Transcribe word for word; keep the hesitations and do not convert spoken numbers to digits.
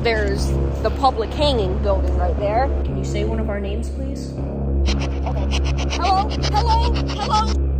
there's the public hanging building right there. Can you say one of our names, please? Okay. Hello, hello, hello.